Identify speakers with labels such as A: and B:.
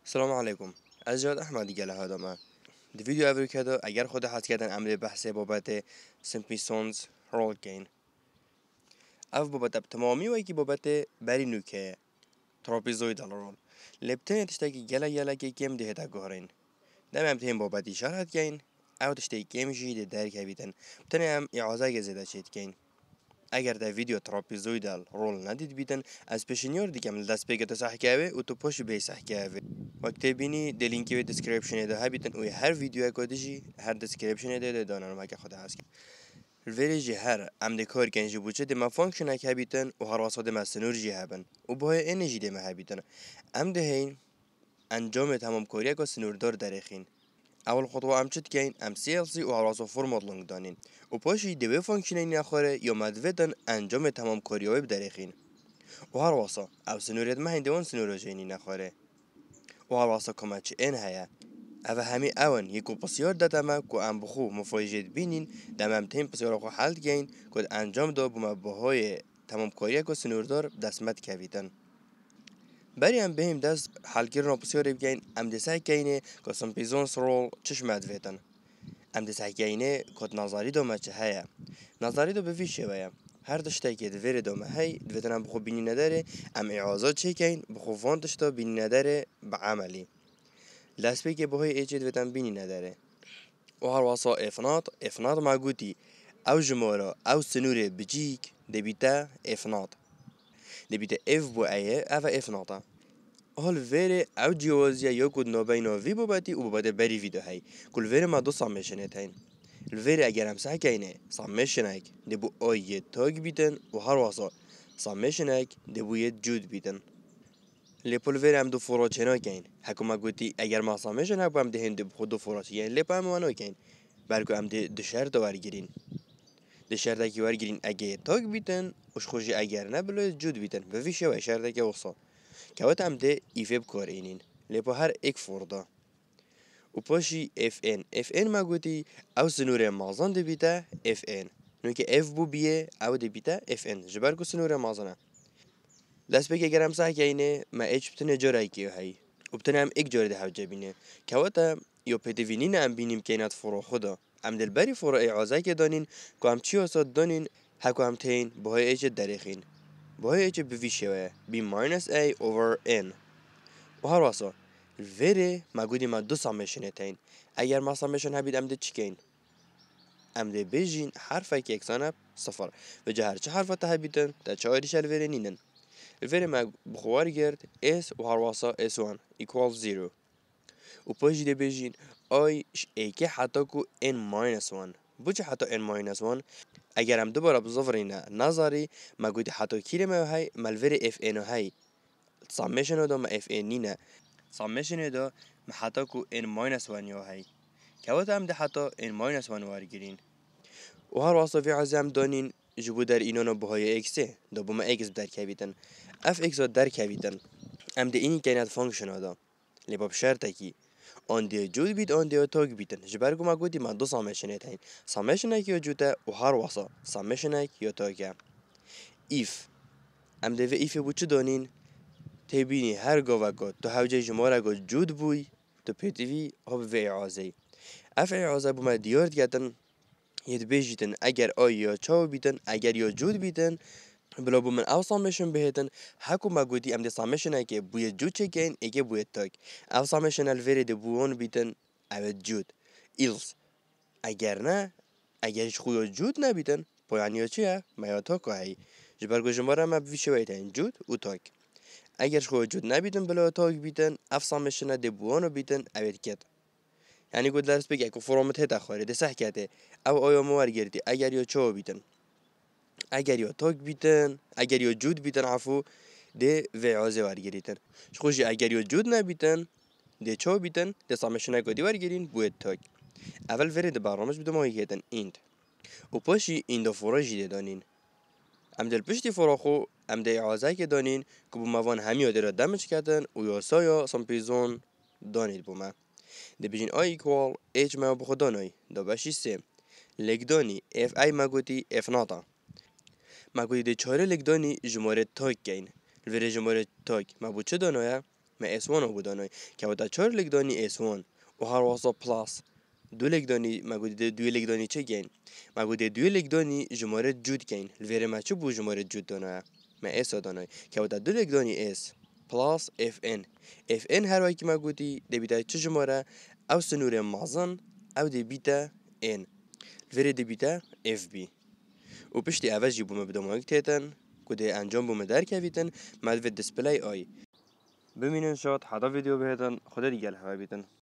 A: السلام عليكم. از جاد احمد گله هذا ما دی ویدیو اولی کردم اگر خود حد کردن عمل بحث بابت سیمپسونز رول گین اف بابت تمامی و یکی بابت بری نوکه تراپیزویدال رول لبتن تشتکی گله که کم ده تا گهرین دم هم تیم بابتی شرحت گین او تشتکی کم جید درک هیتن بتنی هم اعازه گزیده شد گین اگر در ویدیو تراپیزویدال رول ندید بیتن از پیشنیار دیگم دست بگه تصحیح که و تو پوش به صحیح که وقتی بینی دلینکی و دیسکریپشن ده بیتن و هر ویدیو کدیجی هر دیسکریپشن ده دانم که خدا هست الفيريجي هر عمد كار كنجي بوچه دما فانكشن هبيتن و هر واسط دما سنورجي هبن و باهای انرژی دما هبيتن عمد هين انجام تمام کاریه که سنوردار درخین اول خطوه ام چت کین ام CLC و هر واسط فرمات لنگ دانین و پاشی دوی فانکشنی نخوره یا مدودن انجام تمام کاریه درخین و هر واسط او سنورت ما هندوان سنوراجینی نخوره و هر واسط کمچ این هیا اوه همی اون یکو بسیار دادم که ام بخو مفاجئ بینین دمم تیم بسیار خو حل گین که انجام داد بوم باهای تمام کاریه که سنوردار دستمت کویدن بری ام بهم دست حل کردن بسیار بگین ام دسته کینه که سمپیزونس رول چشمت ویدن ام دسته کینه که نظری دو مچه هیا نظری دو بفیشه ویا هر دشته که دویر دو مهی دویدن بخو بینی نداره ام اعازات چه کین بخو وانتش تا بینی نداره بعملی لسبی که بهای ایجاد ویدن بینی نداره و هر واسا افناد معگوتی او جمارا او سنور بجیک دبیتا افناد دبیتا اف بو ایه او افنادا حال ویره او جوازیه یا کد نابینا وی بابتی و بابت بری ویدو هی کل ویره ما دو سامشنه تین الویره اگر هم سح کینه سامشنک دبو آیه تاگ بیتن و هر واسا سامشنک دبو یه جود بیتن لیپول ویرم دو فورات چنا کین حکومت گویی اگر ما سامشن هم هم دهند خود دو فورات یین لیپ هم وانو کین برگو هم دشهر دوار گیرین دشهر دکی وار گیرین اگه تاگ بیتن وش خوشی اگر نه بلو جود بیتن و ویشه و شهر دکی وصل که وقت هم ده ایفب کارینین لیپو هر ایک فوردا و پاشی FN ما گویی او سنور مازن دبیته FN نو که F بو بیه او دبیته FN جبرگو سنور مازنه دست بگه گرم سعی کنه ما ایچ بتونه جرایی که هی و بتونه هم ایک جوری ده حوجه بینه که وقتا یا پدوینین هم بینیم که اینات فرا خدا هم دل بری فرا اعازه که دانین که هم چی اصاد دانین هکو هم تین باهای ایچ درخین باهای ایچ بویشه وی بی ماینس ای اوور این و هر واسا ویره ما گودی ما دو سامشنه تین اگر ما سامشن هبید هم ده چکین هم ده بیجین حرفه که اکسانه صفر و جه هر چه حرفه تا هبیدن تا چه آیریش الویره نینن الفيري ما بخوار جرد s و هرواسا s1 equals 0 و باش دي بيجين اي ايكي حتى كو n minus 1 بوچه حتى n minus 1 اگر هم دوباره بزفرينا نظري ما قودي حتى كيري ما هاي ما الفيري f n هاي summation دا ما f n نينا summation دا ما حتى كو n minus 1 يو هاي كوات هم ده حتى n minus 1 وارگيرين و هرواسا في عزام دانين جبو در اینانو بهای اکسه دا بوما اکس در کویدن اف اکس در کویدن ام ده اینی کینات فانکشن دا لیباب شرطه کی آن ده جود بید آن ده تاگ بیدن جبرگو ما گودی من دو سامشنه تاین سامشنه کی جوده و هر واسا سامشنه کی تاگه ایف ام ده و ایف بو چه دانین تبینی هر گاوه گاد تو هوجه جماره گاد جود بوی تو پیتوی ها به اعازه اف اعازه بوما دیارد گردن ید بیجیتن اگر آیا چاو بیتن اگر یا جود بیتن بلا بو من او سامشن بهتن هکو ما گودی ام ده سامشن که بوی جود چکین اگه بوی تاک او سامشن الوری ده بوون بیتن او جود ایلز اگر نه اگرش خویا جود نبیتن پایانی چیه میا تاکو هی جبرگو جماره ما بویشه ویتن جود و تاک اگرش خویا جود نبیتن بلا تاک بیتن او سامشن ده بوون بیتن او کت یعنی گود درس بگه که فرامت هتا خواهره ده سح کته او آیا موار گردی اگر یا چاو بیتن اگر یا تاک بیتن اگر یا جود بیتن عفو ده و عازه ورگیریتن خوشی اگر یا جود نبیتن ده چاو بیتن ده سامشنه کدی ورگیرین بوید تاک اول وره ده برامج بدو ماهی گیتن ایند و پاشی این ده فراجی ده دانین ام دل پشتی فراخو ام ده عازه که دانین که بو موان همی آده را دمج کردن و یاسا یا سامپیزون دانید بومه ده بجین آی ایکوال ایچ ما بخو دانای ده باشی سیم لگدانی اف ای مگوتی اف ناتا ما گویی ده چهاره لگدانی جماره تاک کین الوره جماره تاک ما بو چه دانایه ما اس 1 بودانای که ودا 4 لک دانی اس 1 و هر واسه پلاس 2 لک دانی ما گودی 2 لک دانی چه گین ما گودی 2 لک دانی جماره جود گین الویره ما چه بو جماره جود دانا ما اس دانای که ودا 2 لک دانی اس پلاس اف ان اف ان هر وای که ما گودی دبیتا چه جماره او سنور مازن او دبیتا ان الویره دبیتا اف بی و پشتی اول بوم بدم تیتن کده انجام بوم در کویتن مال و دیسپلی آی ببینن شاد حدا ویدیو بهتن خدا دیگه الهوا بیتن